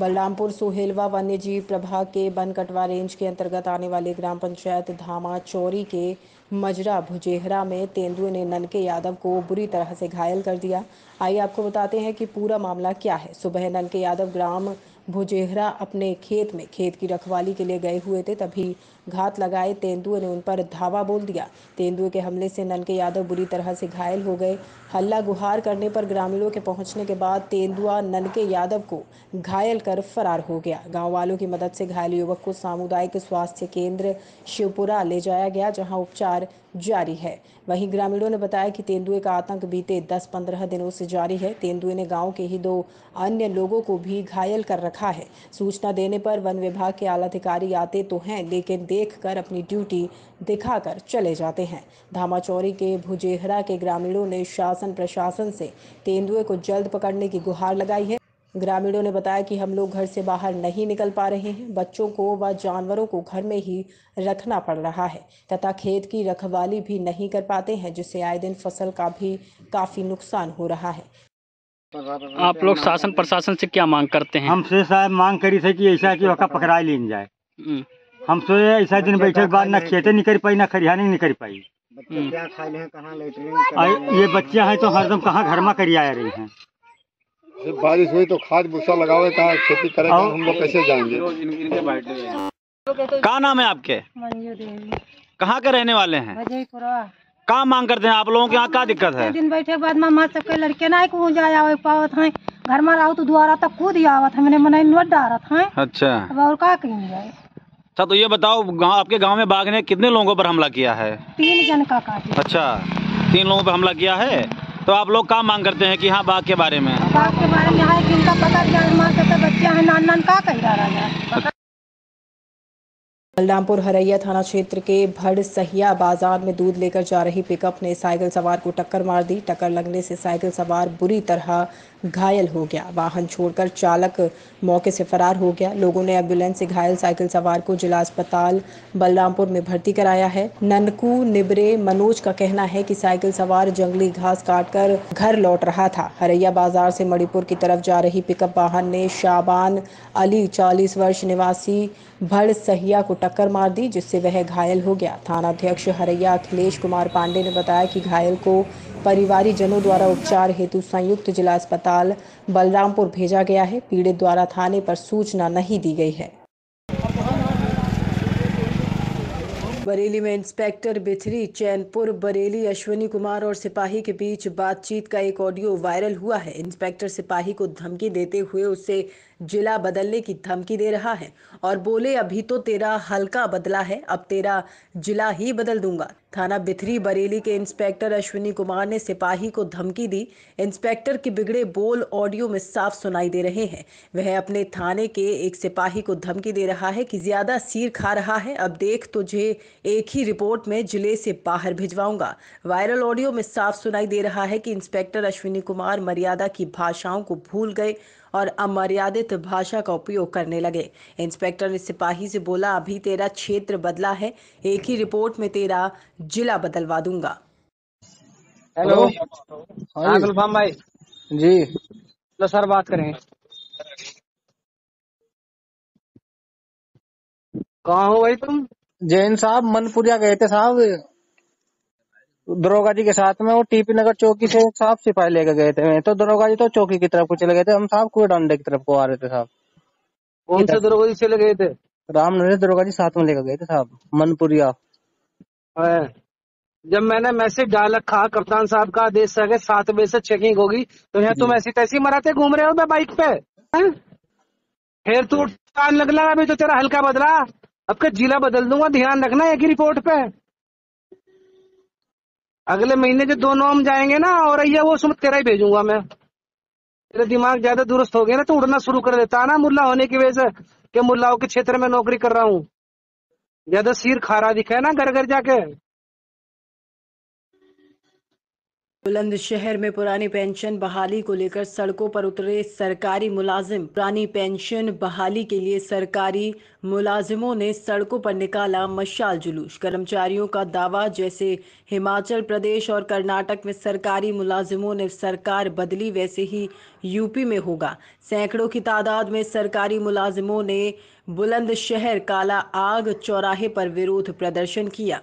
बलरामपुर सोहेलवा वन्यजीव प्रभाग के वन कटवा रेंज के अंतर्गत आने वाले ग्राम पंचायत धामा चौरी के मजरा भुजेहरा में तेंदुए ने ननके यादव को बुरी तरह से घायल कर दिया। आइए आपको बताते हैं कि पूरा मामला क्या है। सुबह ननके यादव ग्राम भुजेहरा अपने खेत में खेत की रखवाली के लिए गए हुए थे, तभी घात लगाए तेंदुए ने उन पर धावा बोल दिया। तेंदुए के हमले से ननके यादव बुरी तरह से घायल हो गए। हल्ला गुहार करने पर ग्रामीणों के पहुंचने के बाद तेंदुआ ननके यादव को घायल कर फरार हो गया। गांव वालों की मदद से घायल युवक को सामुदायिक स्वास्थ्य केंद्र शिवपुरा ले जाया गया, जहां उपचार जारी है। वहीं ग्रामीणों ने बताया कि तेंदुए का आतंक बीते 10-15 दिनों से जारी है। तेंदुए ने गांव के ही 2 अन्य लोगों को भी घायल कर रखा है। सूचना देने पर वन विभाग के आला अधिकारी आते तो हैं, लेकिन देखकर अपनी ड्यूटी दिखाकर चले जाते हैं। धामाचौरी के भुजेहरा के ग्रामीणों ने शासन प्रशासन से तेंदुए को जल्द पकड़ने की गुहार लगाई है। ग्रामीणों ने बताया कि हम लोग घर से बाहर नहीं निकल पा रहे हैं, बच्चों को व जानवरों को घर में ही रखना पड़ रहा है तथा खेत की रखवाली भी नहीं कर पाते हैं, जिससे आए दिन फसल का भी काफी नुकसान हो रहा है। आप लोग शासन प्रशासन से क्या मांग करते हैं? हमसे साहब मांग करी थे कि ऐसा कि वहाँ पकड़ा लीन जाए। हमसे ऐसा दिन बैठे के बाद न खेते निकल पाई न खरिहानी निकल पाई। क्या खाए हैं, कहाँ लेटरिन ये बच्चियाँ हैं तो हरदम कहाँ घर में करिया रही हैं। बारिश हुई तो खाद भूसा लगाओगे, कहाँ खेती करेंगे, हम लोग कैसे जाएंगे। क्या नाम है आपके? मंजू देवी। कहाँ के रहने वाले हैं? अजयपुरा। क्या मांग करते हैं आप लोगों के यहाँ? क्या दिक्कत है? दिन बैठे के बाद मामा सबके लड़के ना को जाया पावत है, घर में रहो तो द्वारा तक कूद आवत है, मैंने मनाई नोट डारत है। अच्छा, अब और क्या कहीं जाए। अच्छा तो ये बताओ, आपके गांव में बाघ ने कितने लोगों पर हमला किया है? 3 जन का काटे। अच्छा, 3 लोगों पर हमला किया है। तो आप लोग क्या मांग करते हैं कि हाँ बाघ के बारे में? बाघ के बारे में है कि इनका पता ज्ञान मार के बच्चे हैं नान नान का कही रहा है। बलरामपुर हरैया थाना क्षेत्र के भड़सहिया बाजार में दूध लेकर जा रही पिकअप ने साइकिल सवार को टक्कर मार दी। टक्कर लगने से साइकिल सवार बुरी तरह घायल हो गया। वाहन छोड़कर चालक मौके से फरार हो गया। लोगों ने एम्बुलेंस से घायल साइकिल सवार को जिला अस्पताल बलरामपुर में भर्ती कराया है। ननकू निबरे मनोज का कहना है कि साइकिल सवार जंगली घास काटकर घर लौट रहा था। हरैया बाजार से मणिपुर की तरफ जा रही पिकअप वाहन ने शाबान अली 40 वर्ष निवासी भड़सहिया को टक्कर मार दी, जिससे वह घायल हो गया। थानाध्यक्ष हरैया अखिलेश कुमार पांडे ने बताया कि घायल को परिवारीजनों द्वारा उपचार हेतु संयुक्त जिला अस्पताल बलरामपुर भेजा गया है। पीड़ित द्वारा थाने पर सूचना नहीं दी गई है। बरेली में इंस्पेक्टर बिथरी चैनपुर बरेली अश्विनी कुमार और सिपाही के बीच बातचीत का एक ऑडियो वायरल हुआ है। इंस्पेक्टर सिपाही को धमकी देते हुए उससे जिला बदलने की धमकी दे रहा है और बोले, अभी तो तेरा हल्का बदला है, अब तेरा जिला ही बदल दूंगा। थाना बिथरी बरेली के इंस्पेक्टर अश्विनी कुमार ने सिपाही को धमकी दी। इंस्पेक्टर के बिगड़े बोल ऑडियो में साफ सुनाई दे रहे हैं। वह अपने थाने के एक सिपाही को धमकी दे रहा है कि ज्यादा सिर खा रहा है, अब देख तुझे एक ही रिपोर्ट में जिले से बाहर भिजवाऊंगा। वायरल ऑडियो में साफ सुनाई दे रहा है कि इंस्पेक्टर अश्विनी कुमार मर्यादा की भाषाओं को भूल गए और अमर्यादित भाषा का उपयोग करने लगे। इंस्पेक्टर ने सिपाही से बोला, अभी तेरा क्षेत्र बदला है, एक ही रिपोर्ट में तेरा जिला बदलवा दूंगा। हेलो, हाँ गुलफाम भाई जी। लो सर बात करेंगे। कहाँ हो भाई तुम? जैन साहब मनपुरिया गए थे साहब, दरोगा जी के साथ में। वो टीपी नगर चौकी से साहब सिपाही लेकर गए थे। तो दरोगा जी तो चौकी की तरफ को चले गए थे, हम साहब कुएं डंडे की तरफ को आ रहे थे साहब। कौन से दरोगा जी चले गए थे? रामनगर दरोगा जी साथ में लेकर गए थे साहब, मनपुरिया। जब मैंने मैसेज डाल रखा कप्तान साहब का आदेश से 7 बजे से चेकिंग होगी, तो यहाँ तुम ऐसी तैसी मराते घूम रहे हो बाइक पे। फिर तू लगला, अभी तो तेरा हल्का बदला, अब का जिला बदल दूंगा, ध्यान रखना एक ही रिपोर्ट पे। अगले महीने जो 2 नॉम जाएंगे ना, और ये वो सुन तेरा ही भेजूंगा मैं। तेरा दिमाग ज्यादा दुरुस्त हो गया ना, तो उड़ना शुरू कर देता ना मुल्ला होने की वजह से, कि मुल्लाओं के क्षेत्र में नौकरी कर रहा हूँ। ज्यादा सिर खा रहा दिखा है ना घर घर जाके। बुलंदशहर में पुरानी पेंशन बहाली को लेकर सड़कों पर उतरे सरकारी मुलाजिम। पुरानी पेंशन बहाली के लिए सरकारी मुलाजिमों ने सड़कों पर निकाला मशाल जुलूस। कर्मचारियों का दावा, जैसे हिमाचल प्रदेश और कर्नाटक में सरकारी मुलाजिमों ने सरकार बदली, वैसे ही यूपी में होगा। सैकड़ों की तादाद में सरकारी मुलाजिमों ने बुलंदशहर काला आग चौराहे पर विरोध प्रदर्शन किया।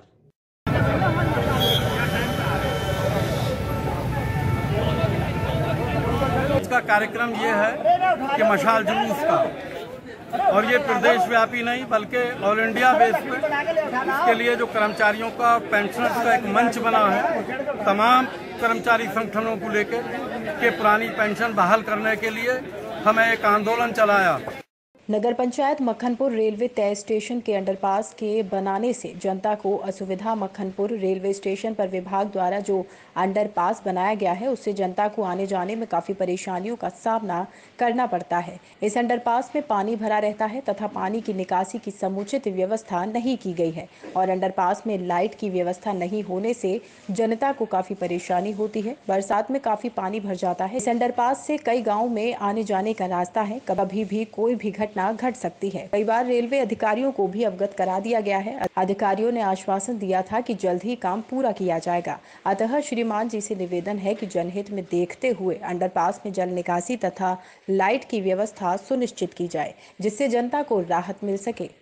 का कार्यक्रम ये है कि मशाल जुलूस का, और ये प्रदेश व्यापी नहीं बल्कि ऑल इंडिया बेस पे इसके लिए जो कर्मचारियों का पेंशनर्स का एक मंच बना है, तमाम कर्मचारी संगठनों को लेकर के पुरानी पेंशन बहाल करने के लिए हमें एक आंदोलन चलाया। नगर पंचायत मक्खनपुर रेलवे तय स्टेशन के अंडरपास के बनाने से जनता को असुविधा। मक्खनपुर रेलवे स्टेशन पर विभाग द्वारा जो अंडरपास बनाया गया है, उससे जनता को आने जाने में काफ़ी परेशानियों का सामना करना पड़ता है। इस अंडरपास में पानी भरा रहता है तथा पानी की निकासी की समुचित व्यवस्था नहीं की गई है और अंडरपास में लाइट की व्यवस्था नहीं होने से जनता को काफ़ी परेशानी होती है। बरसात में काफ़ी पानी भर जाता है। इस अंडरपास से कई गाँव में आने जाने का रास्ता है, कभी भी कोई भी घटना घट सकती है। कई बार रेलवे अधिकारियों को भी अवगत करा दिया गया है। अधिकारियों ने आश्वासन दिया था कि जल्द ही काम पूरा किया जाएगा। अतः श्रीमान जी से निवेदन है कि जनहित में देखते हुए अंडरपास में जल निकासी तथा लाइट की व्यवस्था सुनिश्चित की जाए, जिससे जनता को राहत मिल सके।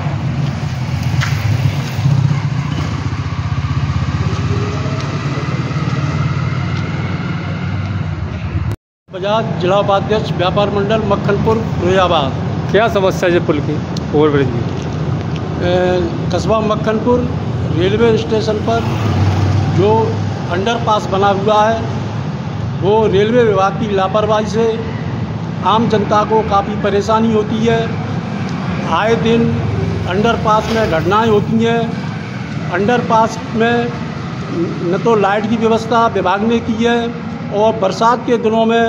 बजाज जिला उपाध्यक्ष व्यापार मंडल मक्खनपुर फिरोजाबाद। क्या समस्या है पुल की ओवरब्रिज की? कस्बा मक्खनपुर रेलवे स्टेशन पर जो अंडरपास बना हुआ है, वो रेलवे विभाग की लापरवाही से आम जनता को काफ़ी परेशानी होती है। आए दिन अंडरपास में घटनाएं होती हैं। अंडरपास में न तो लाइट की व्यवस्था विभाग ने की है, और बरसात के दिनों में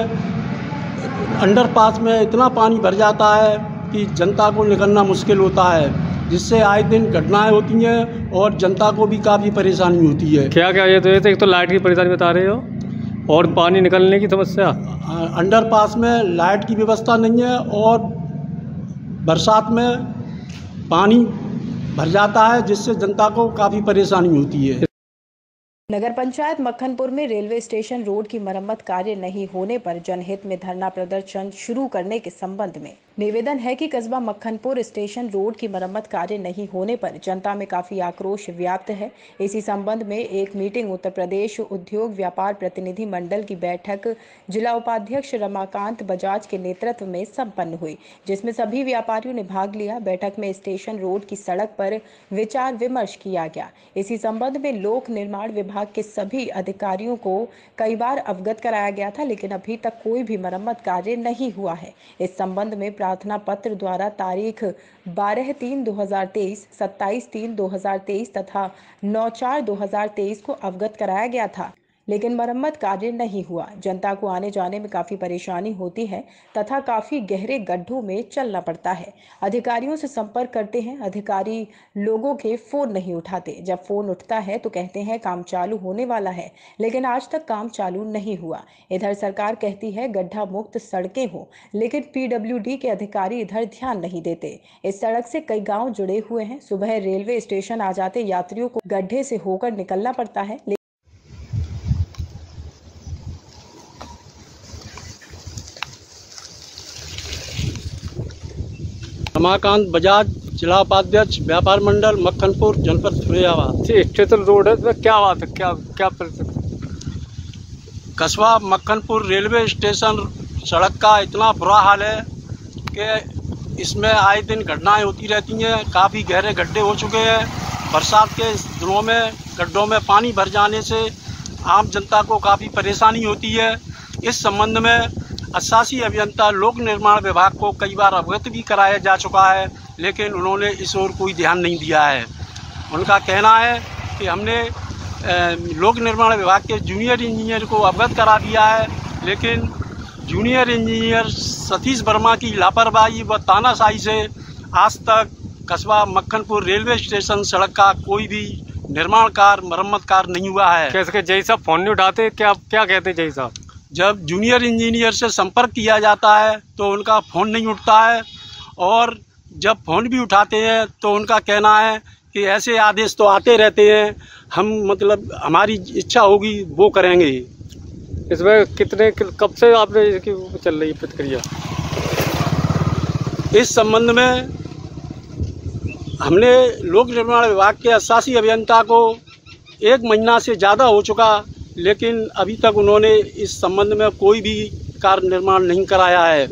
अंडरपास में इतना पानी भर जाता है कि जनता को निकलना मुश्किल होता है, जिससे आए दिन घटनाएं होती हैं और जनता को भी काफ़ी परेशानी होती है। क्या क्या ये तो एक तो लाइट की परेशानी बता रहे हो और पानी निकलने की समस्या। अंडरपास में लाइट की व्यवस्था नहीं है और बरसात में पानी भर जाता है, जिससे जनता को काफ़ी परेशानी होती है। नगर पंचायत मक्खनपुर में रेलवे स्टेशन रोड की मरम्मत कार्य नहीं होने पर जनहित में धरना प्रदर्शन शुरू करने के संबंध में निवेदन है कि कस्बा मक्खनपुर स्टेशन रोड की मरम्मत कार्य नहीं होने पर जनता में काफी आक्रोश व्याप्त है। इसी संबंध में एक मीटिंग उत्तर प्रदेश उद्योग व्यापार प्रतिनिधि मंडल की बैठक जिला उपाध्यक्ष रमाकांत बजाज के नेतृत्व में संपन्न हुई, जिसमें सभी व्यापारियों ने भाग लिया। बैठक में स्टेशन रोड की सड़क पर विचार विमर्श किया गया। इसी संबंध में लोक निर्माण विभाग के सभी अधिकारियों को कई बार अवगत कराया गया था, लेकिन अभी तक कोई भी मरम्मत कार्य नहीं हुआ है। इस संबंध में प्रार्थना पत्र द्वारा तारीख 12/3/2023, 27/3/2023 तथा 9/4/2023 को अवगत कराया गया था, लेकिन मरम्मत कार्य नहीं हुआ। जनता को आने जाने में काफ़ी परेशानी होती है तथा काफ़ी गहरे गड्ढों में चलना पड़ता है। अधिकारियों से संपर्क करते हैं, अधिकारी लोगों के फ़ोन नहीं उठाते। जब फ़ोन उठता है तो कहते हैं काम चालू होने वाला है, लेकिन आज तक काम चालू नहीं हुआ। इधर सरकार कहती है गड्ढा मुक्त सड़कें हो, लेकिन PWD के अधिकारी इधर ध्यान नहीं देते। इस सड़क से कई गाँव जुड़े हुए हैं। सुबह रेलवे स्टेशन आ जाते यात्रियों को गड्ढे से होकर निकलना पड़ता है। रमाकांत बजाज जिला उपाध्यक्ष व्यापार मंडल मक्खनपुर जनपद फिरोजाबाद। स्टेशन रोड है, क्या बात है, क्या कस्बा मक्खनपुर रेलवे स्टेशन सड़क का इतना बुरा हाल है कि इसमें आए दिन घटनाएं होती रहती हैं। काफ़ी गहरे गड्ढे हो चुके हैं। बरसात के दिनों में गड्ढों में पानी भर जाने से आम जनता को काफ़ी परेशानी होती है। इस संबंध में अशासी अभियंता लोक निर्माण विभाग को कई बार अवगत भी कराया जा चुका है, लेकिन उन्होंने इस ओर कोई ध्यान नहीं दिया है। उनका कहना है कि हमने लोक निर्माण विभाग के जूनियर इंजीनियर को अवगत करा दिया है, लेकिन जूनियर इंजीनियर सतीश वर्मा की लापरवाही व तानाशाही से आज तक कस्बा मक्खनपुर रेलवे स्टेशन सड़क का कोई भी निर्माण कार्य मरम्मत कार्य नहीं हुआ है। कैसे जय साहब फोन नहीं उठाते, क्या क्या कहते जय साहब? जब जूनियर इंजीनियर से संपर्क किया जाता है तो उनका फ़ोन नहीं उठता है, और जब फ़ोन भी उठाते हैं तो उनका कहना है कि ऐसे आदेश तो आते रहते हैं, हम मतलब हमारी इच्छा होगी वो करेंगे। इसमें कब से आपने इसकी चल रही प्रतिक्रिया? इस संबंध में हमने लोक निर्माण विभाग के अशासी अभियंता को 1 महीना से ज़्यादा हो चुका, लेकिन अभी तक उन्होंने इस संबंध में कोई भी कार्य निर्माण नहीं कराया है।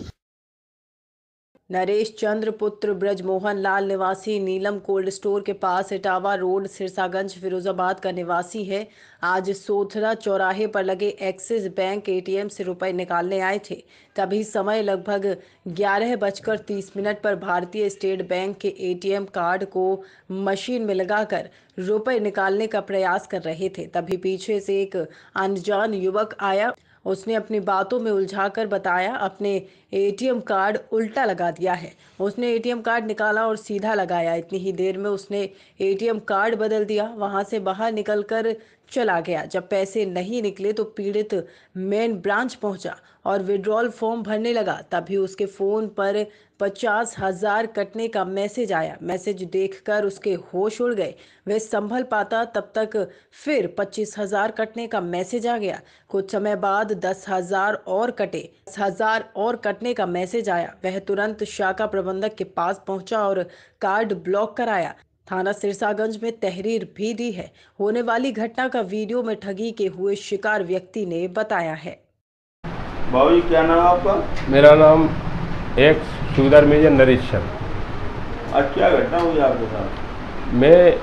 नरेश चंद्र पुत्र ब्रजमोहन लाल निवासी नीलम कोल्ड स्टोर के पास इटावा रोड सिरसागंज फिरोजाबाद का निवासी है। आज सोथरा चौराहे पर लगे एक्सिस बैंक एटीएम से रुपए निकालने आए थे। तभी समय लगभग 11:30 पर भारतीय स्टेट बैंक के एटीएम कार्ड को मशीन में लगाकर रुपए निकालने का प्रयास कर रहे थे। तभी पीछे से एक अनजान युवक आया। उसने अपनी बातों में उलझाकर बताया अपने एटीएम कार्ड उल्टा लगा दिया है। उसने एटीएम कार्ड निकाला और सीधा लगाया। इतनी ही देर में उसने एटीएम कार्ड बदल दिया, वहां से बाहर निकलकर चला गया। जब पैसे नहीं निकले तो पीड़ित मेन ब्रांच पहुंचा और विड्रॉल फॉर्म भरने लगा। तभी उसके फोन पर 50,000 कटने का मैसेज आया। मैसेज देखकर उसके होश उड़ गए। वह संभल पाता तब तक फिर 25,000 कटने का मैसेज आ गया। कुछ समय बाद 10,000 और कटे। 10,000 और कटने का मैसेज आया। वह तुरंत शाखा प्रबंधक के पास पहुंचा और कार्ड ब्लॉक कराया। थाना सिरसागंज में तहरीर भी दी है। होने वाली घटना का वीडियो में ठगी के हुए शिकार व्यक्ति ने बताया है। बाबू जी क्या नाम है आपका? मेरा नाम एक सूबेदार मेजर नरेश चंद्र। आज क्या घटना हुई आपके साथ? मैं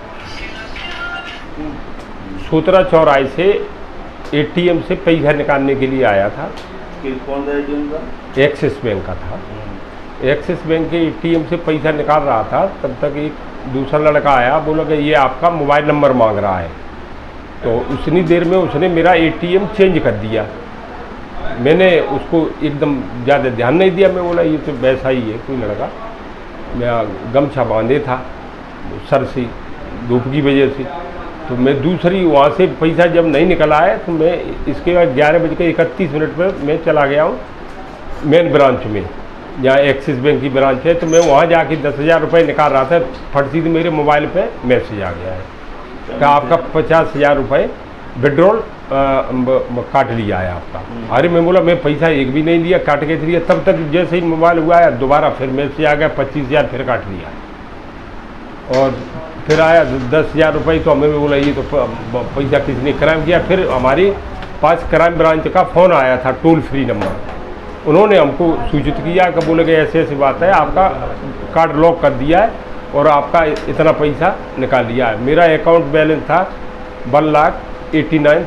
सोथरा चौराहे से एटीएम से पैसा निकालने के लिए आया था। कौन सा एटीएम था? एक्सिस बैंक का था। एक्सिस बैंक के एटीएम से पैसा निकाल रहा था, तब तक एक दूसरा लड़का आया, बोला कि ये आपका मोबाइल नंबर मांग रहा है। तो उतनी देर में उसने मेरा एटीएम चेंज कर दिया। मैंने उसको एकदम ज़्यादा ध्यान नहीं दिया। मैं बोला ये तो वैसा ही है कोई लड़का। मैं गमछा बांधे था सर से, धूप की वजह से। तो मैं दूसरी वहाँ से पैसा जब नहीं निकल आया तो मैं इसके बाद 11:31 पर मैं चला गया हूँ मेन ब्रांच में, जहाँ एक्सिस बैंक की ब्रांच है। तो मैं वहाँ जाके 10,000 रुपये निकाल रहा था। फट सीधे मेरे मोबाइल पे मैसेज आ गया है कि आपका 50,000 रुपये विड्रॉल काट लिया है आपका। अरे मैं बोला मैं पैसा एक भी नहीं दिया, काट के दिया। तब तक जैसे ही मोबाइल हुआ है दोबारा फिर मैसेज आ गया 25,000 फिर काट लिया। और फिर आया 10,000 रुपये। तो हमें बोला ये तो पैसा किसने क्राइम किया। फिर हमारे पास क्राइम ब्रांच का फ़ोन आया था, टोल फ्री नंबर। उन्होंने हमको सूचित किया कि बोले कि ऐसी ऐसी बात है, आपका कार्ड लॉक कर दिया है और आपका इतना पैसा निकाल लिया है। मेरा अकाउंट बैलेंस था 1,89,000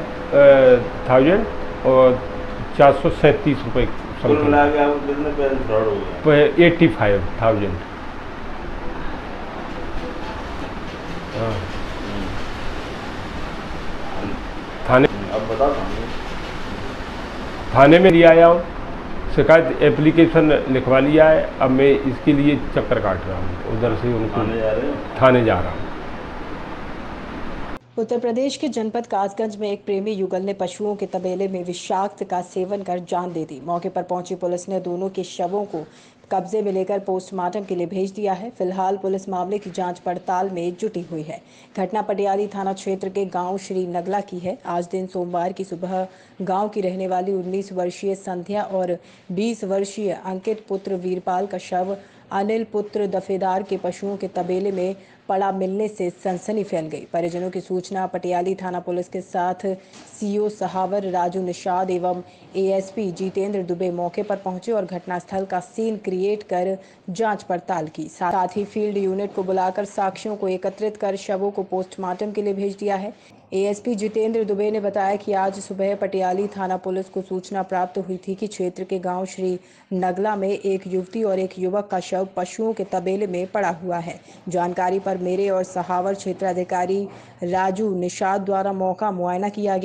और 437 रुपये समथिंग। 85,000। थाने में लिया आया हूँ, शिकायत एप्लीकेशन लिखवा लिया है। अब मैं इसके लिए चक्कर काट रहा हूँ, उधर से उनको थाने जा रहा हूँ। उत्तर प्रदेश के जनपद कासगंज में एक प्रेमी युगल ने पशुओं के तबेले में विषाक्त का सेवन कर जान दे दी। मौके पर पहुंची पुलिस ने दोनों के शवों को कब्जे में लेकर पोस्टमार्टम के लिए भेज दिया है। फिलहाल पुलिस मामले की जांच पड़ताल में जुटी हुई है। घटना पटियाली थाना क्षेत्र के गांव श्री नगला की है। आज दिन सोमवार की सुबह गांव की रहने वाली 19 वर्षीय संध्या और 20 वर्षीय अंकित पुत्र वीरपाल का शव अनिल पुत्र दफेदार के पशुओं के तबेले में पड़ा मिलने से सनसनी फैल गई। परिजनों की सूचना पटियाली थाना पुलिस के साथ सीओ सहावर राजू निषाद एवं एएसपी जितेंद्र दुबे मौके पर पहुंचे और घटनास्थल का सीन क्रिएट कर जांच पड़ताल की। साथ ही फील्ड यूनिट को बुलाकर साक्ष्यों को एकत्रित कर शवों को पोस्टमार्टम के लिए भेज दिया है। एएसपी जितेंद्र दुबे ने बताया कि आज सुबह पटियाली थाना पुलिस को सूचना प्राप्त हुई थी कि क्षेत्र के गांव श्री नगला में एक युवती और एक युवक का शव पशुओं के तबेले में पड़ा हुआ है। जानकारी पर मेरे और सहावर क्षेत्राधिकारी राजू निषाद द्वारा मौका मुआयना किया गया।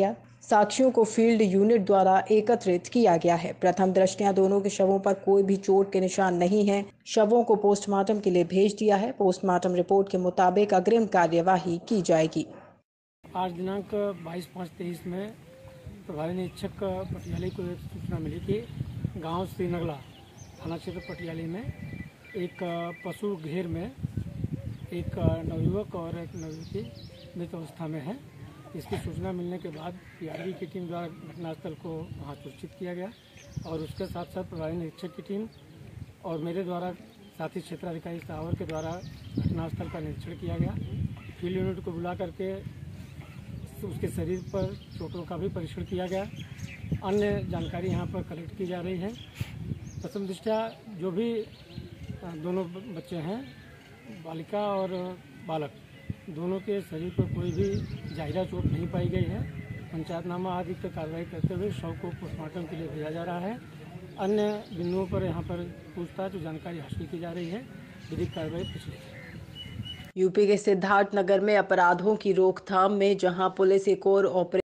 साक्ष्यों को फील्ड यूनिट द्वारा एकत्रित किया गया है। प्रथम दृष्टया दोनों के शवों पर कोई भी चोट के निशान नहीं है। शवों को पोस्टमार्टम के लिए भेज दिया है। पोस्टमार्टम रिपोर्ट के मुताबिक अग्रिम कार्यवाही की जाएगी। आज दिनांक 22/5/23 में प्रभारी निरीक्षक पटियाली को एक सूचना मिली कि गांव श्रीनगला थाना क्षेत्र पटियाली में एक पशु घेर में एक नवयुवक और एक नवयुवती मृत अवस्था में है। इसकी सूचना मिलने के बाद पीआरबी की टीम द्वारा घटनास्थल को वहां सूचित किया गया और उसके साथ साथ प्रभारी निरीक्षक की टीम और मेरे द्वारा साथी क्षेत्राधिकारी सावर के द्वारा घटनास्थल का निरीक्षण किया गया। फील्ड यूनिट को बुला करके उसके शरीर पर चोटों का भी परीक्षण किया गया। अन्य जानकारी यहाँ पर कलेक्ट की जा रही है। प्रथम दृष्टया जो भी दोनों बच्चे हैं, बालिका और बालक, दोनों के शरीर पर कोई भी जाहिरा चोट नहीं पाई गई है। पंचायतनामा आदि पर कार्रवाई करते हुए शव को पोस्टमार्टम के लिए भेजा जा रहा है। अन्य बिंदुओं पर यहाँ पर पूछताछ और जानकारी हासिल की जा रही है। विधिक कार्रवाई प्रचलित है। यूपी के सिद्धार्थनगर में अपराधों की रोकथाम में जहां पुलिस एक और ऑपरेशन